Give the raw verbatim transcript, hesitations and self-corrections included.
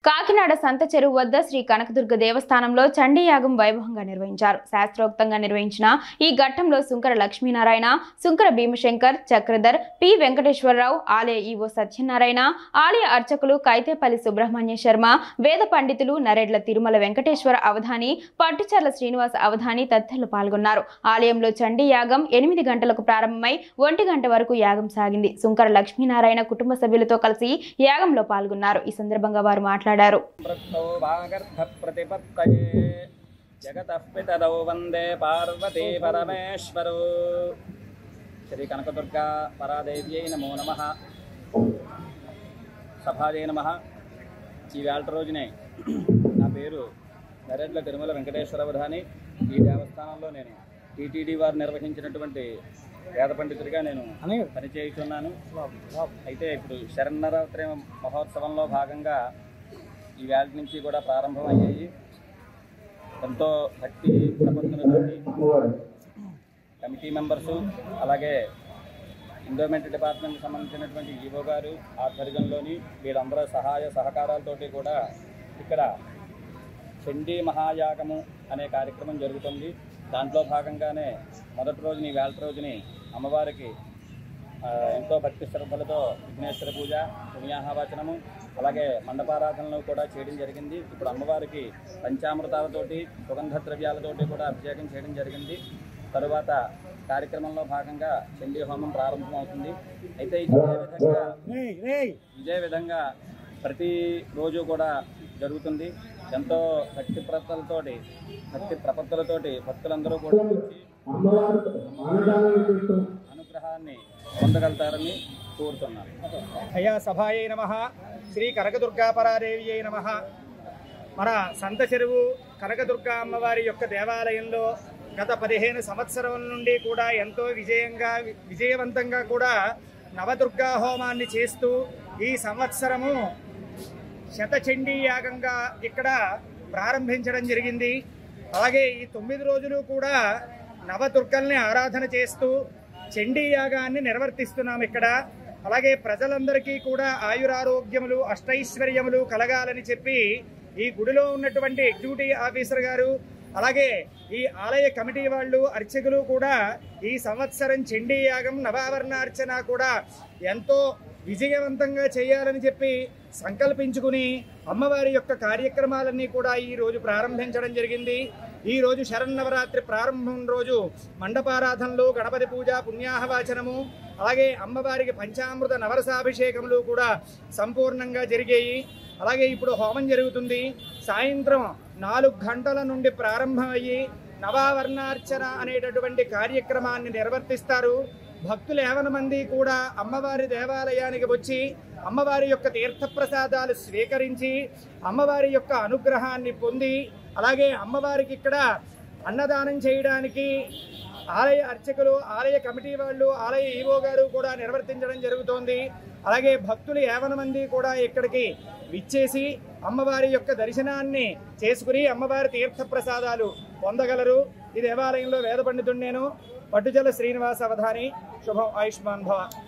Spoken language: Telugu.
కాకినాడ సంత చెరువు వద్ద శ్రీ కనకదుర్గ దేవస్థానంలో చండీ యాగం వైభవంగా నిర్వహించారు. శాస్త్రోక్తంగా నిర్వహించిన ఈ ఘట్టంలో సుంకర లక్ష్మీనారాయణ, సుంకర భీమశంకర్, చక్రధర్, పి వెంకటేశ్వరరావు, ఆలయ ఈవో సత్యనారాయణ, ఆలయ అర్చకులు కైతేపల్లి సుబ్రహ్మణ్య శర్మ, వేద పండితులు నరేడ్ల తిరుమల వెంకటేశ్వర అవధాని, పట్టుచర్ల శ్రీనివాస అవధాని తదితరులు పాల్గొన్నారు. ఆలయంలో చండీ యాగం ఎనిమిది గంటలకు ప్రారంభమై ఒంటి గంట వరకు యాగం సాగింది. సుంకర లక్ష్మీనారాయణ కుటుంబ సభ్యులతో కలిసి యాగంలో పాల్గొన్నారు. ఈ సందర్భంగా వారు మాట్లాడారు. జగతః పితరౌ వందే పార్వతీ పరమేశ్వరౌ. శ్రీ కనకదుర్గా పరాదేవ్యై నమో నమః. సభాజై నమః. ఈ వేళ రోజునే నా పేరు నరేడ్ల తిరుమల వెంకటేశ్వర అవధాని. ఈ దేవస్థానంలో నేను టీటీడీ వారు నిర్వహించినటువంటి వేద పండితుడిగా నేను పనిచేస్తున్నాను. అయితే ఇప్పుడు శరన్నవరాత్రి మహోత్సవంలో భాగంగా ఈ వేళ నుంచి కూడా ప్రారంభమయ్యాయి. ఎంతో భక్తి ప్రపత్తులతోటి కమిటీ మెంబర్సు, అలాగే ఎండోమెంట్ డిపార్ట్మెంట్కి సంబంధించినటువంటి ఈవో గారు ఆధ్వర్యంలోని వీళ్ళందరూ సహాయ సహకారాలతోటి కూడా ఇక్కడ చండీ మహాయాగము అనే కార్యక్రమం జరుగుతుంది. దాంట్లో భాగంగానే మొదటి రోజుని వేళ రోజుని అమ్మవారికి ఎంతో భక్తి శ్రద్ధలతో విఘ్నేశ్వర పూజ, పుణ్యాహవాచనము, అలాగే మండపారాధనలు కూడా చేయడం జరిగింది. ఇప్పుడు అమ్మవారికి పంచామృతాలతోటి, సుగంధ ద్రవ్యాలతోటి కూడా అభిషేకం చేయడం జరిగింది. తరువాత కార్యక్రమంలో భాగంగా చండీ హోమం ప్రారంభమవుతుంది. అయితే ఇదే విధంగా ఇదే విధంగా ప్రతిరోజు కూడా జరుగుతుంది. ఎంతో భక్తి ప్రపత్తులతోటి భక్తి ప్రపత్తులతోటి భక్తులందరూ కూడా వచ్చి అనుగ్రహాన్ని పొందగలుగుతారని కోరుతున్నాను. అయ్యా సభాయై నమః. శ్రీ కనకదుర్గా పరాదేవ్యై నమః. మన సంత చెరువు కనకదుర్గా అమ్మవారి యొక్క దేవాలయంలో గత పదిహేను సంవత్సరాల నుండి కూడా ఎంతో విజయంగా విజయవంతంగా కూడా నవదుర్గా హోమాన్ని చేస్తూ ఈ సంవత్సరము శతచండీ యాగంగా ఇక్కడ ప్రారంభించడం జరిగింది. అలాగే ఈ తొమ్మిది రోజులు కూడా నవదుర్గల్ని ఆరాధన చేస్తూ చండీ యాగాన్ని నిర్వర్తిస్తున్నాం ఇక్కడ. అలాగే ప్రజలందరికీ కూడా ఆయురారోగ్యములు, అష్టైశ్వర్యములు కలగాలని చెప్పి ఈ గుడిలో ఉన్నటువంటి ఎగ్జిక్యూటివ్ ఆఫీసర్ గారు, అలాగే ఈ ఆలయ కమిటీ వాళ్ళు, అర్చకులు కూడా ఈ సంవత్సరం చండీ యాగం నవావరణార్చన కూడా ఎంతో విజయవంతంగా చేయాలని చెప్పి సంకల్పించుకుని అమ్మవారి యొక్క కార్యక్రమాలన్నీ కూడా ఈ రోజు ప్రారంభించడం జరిగింది. ఈ రోజు శరన్నవరాత్రి ప్రారంభం రోజు మండపారాధనలు, గణపతి పూజ, పుణ్యాహవాచనము, అలాగే అమ్మవారికి పంచామృత నవరసాభిషేకములు కూడా సంపూర్ణంగా జరిగాయి. అలాగే ఇప్పుడు హోమం జరుగుతుంది. సాయంత్రం నాలుగు గంటల నుండి ప్రారంభమయ్యి నవావర్ణార్చన అనేటటువంటి కార్యక్రమాన్ని నిర్వర్తిస్తారు. భక్తులు ఏవన మంది కూడా అమ్మవారి దేవాలయానికి వచ్చి అమ్మవారి యొక్క తీర్థప్రసాదాలు స్వీకరించి అమ్మవారి యొక్క అనుగ్రహాన్ని పొంది, అలాగే అమ్మవారికి ఇక్కడ అన్నదానం చేయడానికి ఆలయ అర్చకులు, ఆలయ కమిటీ వాళ్ళు, ఆలయ ఈవో గారు కూడా నిర్వర్తించడం జరుగుతోంది. అలాగే భక్తులు ఏవన మంది కూడా ఇక్కడికి విచ్చేసి అమ్మవారి యొక్క దర్శనాన్ని చేసుకుని అమ్మవారి తీర్థప్రసాదాలు పొందగలరు. ఈ దేవాలయంలో వేద పండితుడు నేను, పట్టుచర్ల శ్రీనివాస అవధాని. శుభం. ఆయుష్మాన్ భవ.